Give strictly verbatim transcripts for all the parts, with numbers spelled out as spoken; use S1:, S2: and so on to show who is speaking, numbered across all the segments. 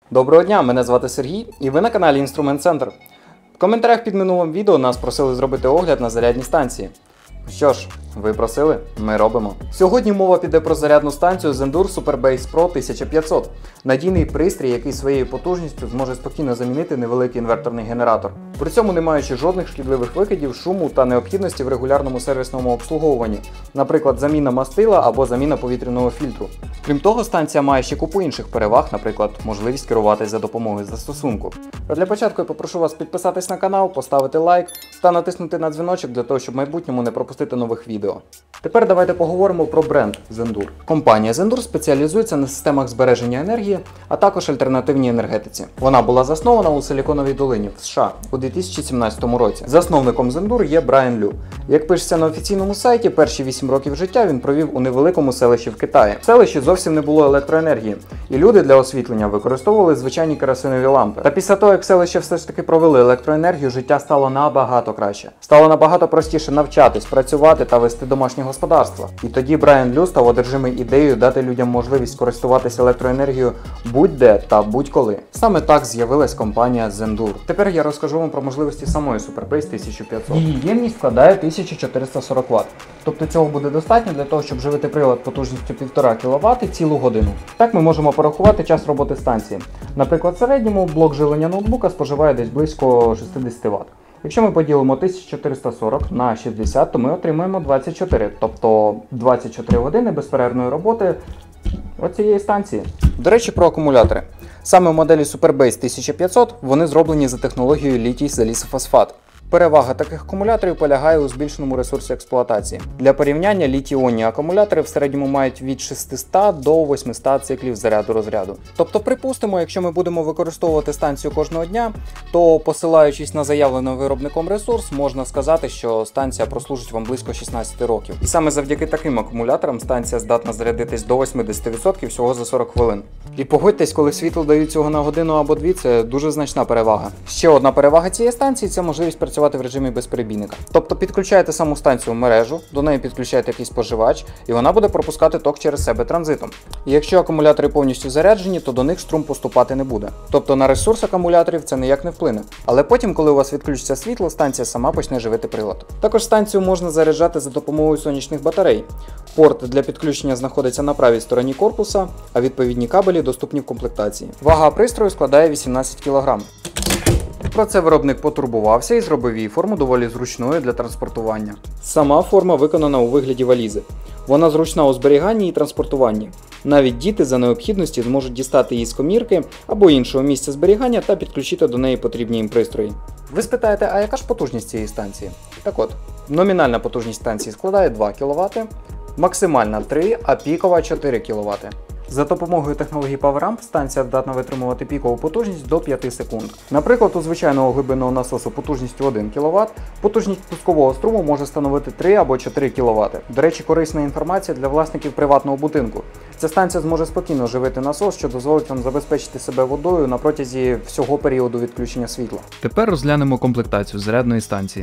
S1: Доброго дня, мене звати Сергій і ви на каналі Інструмент Центр. В коментарях під минулим відео нас просили зробити огляд на зарядні станції. Що ж, ви просили, ми робимо. Сьогодні мова піде про зарядну станцію Zendur SuperBase Pro тисяча п'ятсот. Надійний пристрій, який своєю потужністю зможе спокійно замінити невеликий інверторний генератор. При цьому не маючи жодних шкідливих викидів, шуму та необхідності в регулярному сервісному обслуговуванні, наприклад, заміна мастила або заміна повітряного фільтру. Крім того, станція має ще купу інших переваг, наприклад, можливість керуватись за допомогою застосунку. А для початку я попрошу вас підписатись на канал, поставити лайк та натиснути на дзвіночок для того, щоб в майбутньому не пропустити нових відео. Тепер давайте поговоримо про бренд Zendur. Компанія Zendur спеціалізується на системах збереження енергії, а також альтернативній енергетиці. Вона була заснована у Силіконовій долині в США у дві тисячі сімнадцятому році. Засновником Zendur є Брайан Лю. Як пишеться на офіційному сайті, перші вісім років життя він провів у невеликому селищі в Китаї. В селищі зовсім не було електроенергії, і люди для освітлення використовували звичайні керосинові лампи. Та після того, як селище все ж таки провели електроенергію, життя стало набагато краще. Стало набагато простіше навчатись, працювати та вести домашнє господарство. І тоді Брайан Лю став одержимий ідеєю дати людям можливість користуватися електроенергією будь-де та будь-коли. Саме так з'явилась компанія Zendur. Тепер я розкажу вам про можливості самої SuperBase тисяча п'ятсот. Її ємність складає тисяча чотириста сорок ватт. Тобто цього буде достатньо для того, щоб живити прилад потужністю півтора кіловата цілу годину. Так ми можемо порахувати час роботи станції. Наприклад, в середньому блок живлення ноутбука споживає десь близько шістдесят ватт. Якщо ми поділимо тисячу чотириста сорок на шістдесят, то ми отримаємо двадцять чотири, тобто двадцять чотири години безперервної роботи оцієї станції. До речі, про акумулятори. Саме в моделі SuperBase тисяча п'ятсот вони зроблені за технологією літій-залізофосфат. Перевага таких акумуляторів полягає у збільшеному ресурсі експлуатації. Для порівняння літій-іонні акумулятори в середньому мають від шестисот до восьмисот циклів заряду-розряду. Тобто, припустимо, якщо ми будемо використовувати станцію кожного дня, то посилаючись на заявлений виробником ресурс, можна сказати, що станція прослужить вам близько шістнадцять років. І саме завдяки таким акумуляторам станція здатна зарядитись до вісімдесят відсотків всього за сорок хвилин. І погодьтесь, коли світло дають цього на годину або дві, це дуже значна перевага. Ще одна перевага цієї станції – це можливість працювати в режимі безперебійника. Тобто підключаєте саму станцію в мережу, до неї підключаєте якийсь споживач, і вона буде пропускати ток через себе транзитом. І якщо акумулятори повністю заряджені, то до них струм поступати не буде. Тобто на ресурс акумуляторів це ніяк не вплине. Але потім, коли у вас відключиться світло, станція сама почне живити прилад. Також станцію можна заряджати за допомогою сонячних батарей. Порт для підключення знаходиться на правій стороні корпуса, а відповідні кабелі доступні в комплектації. Вага пристрою складає вісімнадцять кілограмів. Про це виробник потурбувався і зробив її форму доволі зручною для транспортування. Сама форма виконана у вигляді валізи. Вона зручна у зберіганні і транспортуванні. Навіть діти за необхідності зможуть дістати її з комірки або іншого місця зберігання та підключити до неї потрібні їм пристрої. Ви спитаєте, а яка ж потужність цієї станції? Так от, номінальна потужність станції складає два кіловати, максимальна три, а пікова чотири кіловати. За допомогою технології PowerAmp станція здатна витримувати пікову потужність до п'яти секунд. Наприклад, у звичайного глибинного насосу потужністю один кіловат, потужність пускового струму може становити три або чотири кіловати. До речі, корисна інформація для власників приватного будинку. Ця станція зможе спокійно живити насос, що дозволить вам забезпечити себе водою на протязі всього періоду відключення світла.
S2: Тепер розглянемо комплектацію зарядної станції.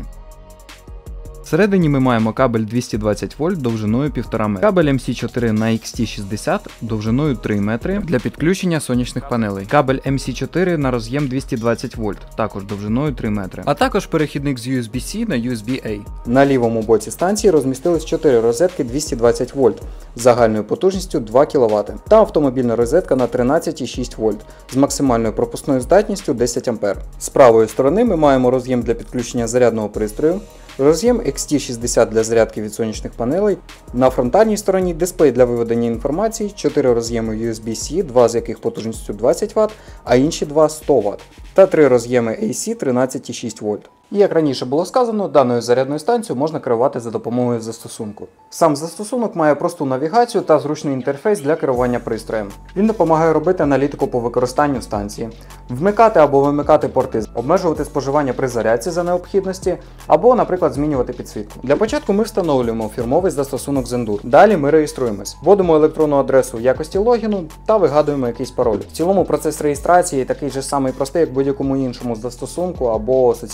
S2: Всередині ми маємо кабель двісті двадцять вольт довжиною півтора метра, кабель ем сі чотири на ікс ті шістдесят довжиною три метри для підключення сонячних панелей, кабель ем сі чотири на роз'єм двісті двадцять вольт, також довжиною три метри, а також перехідник з ю ес бі сі на ю ес бі ей.
S1: На лівому боці станції розмістились чотири розетки двісті двадцять вольт з загальною потужністю два кіловати та автомобільна розетка на тринадцять і шість вольт з максимальною пропускною здатністю десять ампер. З правої сторони ми маємо роз'єм для підключення зарядного пристрою, роз'єм ікс ті шістдесят для зарядки від сонячних панелей, на фронтальній стороні дисплей для виведення інформації, чотири роз'єми ю ес бі сі, два з яких потужністю двадцять ватт, а інші два сто ватт, та три роз'єми ей сі тринадцять і шість вольт. І як раніше було сказано, даною зарядною станцією можна керувати за допомогою застосунку. Сам застосунок має просту навігацію та зручний інтерфейс для керування пристроєм. Він допомагає робити аналітику по використанню станції, вмикати або вимикати порти, обмежувати споживання при зарядці за необхідності, або, наприклад, змінювати підсвітку. Для початку ми встановлюємо фірмовий застосунок Zendur. Далі ми реєструємось, вводимо електронну адресу в якості логіну та вигадуємо якийсь пароль. В цілому процес реєстрації такий же самий простий, як в будь-якому іншому застосунку або соціальній мережі.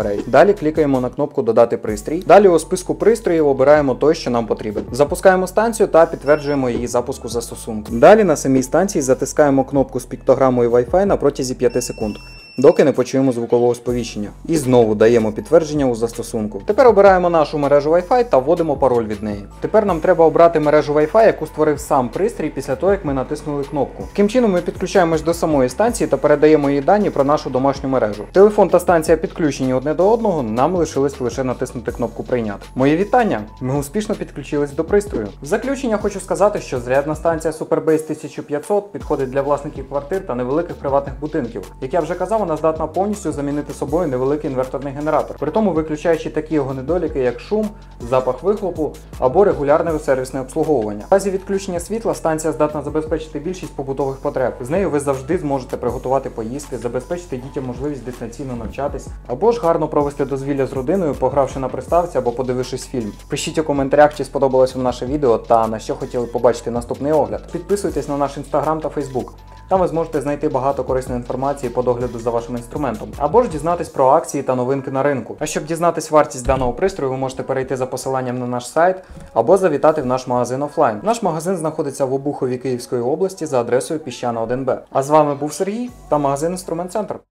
S1: батарей. Далі клікаємо на кнопку Додати пристрій. Далі у списку пристроїв обираємо той, що нам потрібен. Запускаємо станцію та підтверджуємо її запуску застосунку. Далі на самій станції затискаємо кнопку з піктограмою Wi-Fi на протязі п'яти секунд, доки не почуємо звукового сповіщення. І знову даємо підтвердження у застосунку. Тепер обираємо нашу мережу Wi-Fi та вводимо пароль від неї. Тепер нам треба обрати мережу Wi-Fi, яку створив сам пристрій після того, як ми натиснули кнопку. Таким чином ми підключаємось до самої станції та передаємо їй дані про нашу домашню мережу. Телефон та станція підключені одне до одного, нам лишилось лише натиснути кнопку Прийняти. Мої вітання! Ми успішно підключились до пристрою. В заключення хочу сказати, що зарядна станція SuperBase тисяча п'ятсот підходить для власників квартир та невеликих приватних будинків. Як я вже казав, вона здатна повністю замінити собою невеликий інверторний генератор, при тому виключаючи такі його недоліки, як шум, запах вихлопу або регулярне сервісне обслуговування. В разі відключення світла станція здатна забезпечити більшість побутових потреб. З нею ви завжди зможете приготувати поїсти, забезпечити дітям можливість дистанційно навчатись, або ж гарно провести дозвілля з родиною, погравши на приставці або подивившись фільм. Пишіть у коментарях, чи сподобалось вам наше відео та на що хотіли побачити наступний огляд. Підписуйтесь на наш інстаграм та фейсбук. Там ви зможете знайти багато корисної інформації по догляду за вашим інструментом, або ж дізнатись про акції та новинки на ринку. А щоб дізнатись вартість даного пристрою, ви можете перейти за посиланням на наш сайт або завітати в наш магазин офлайн. Наш магазин знаходиться в Обухові Київської області за адресою Піщана один Б. А з вами був Сергій та магазин Інструмент Центр.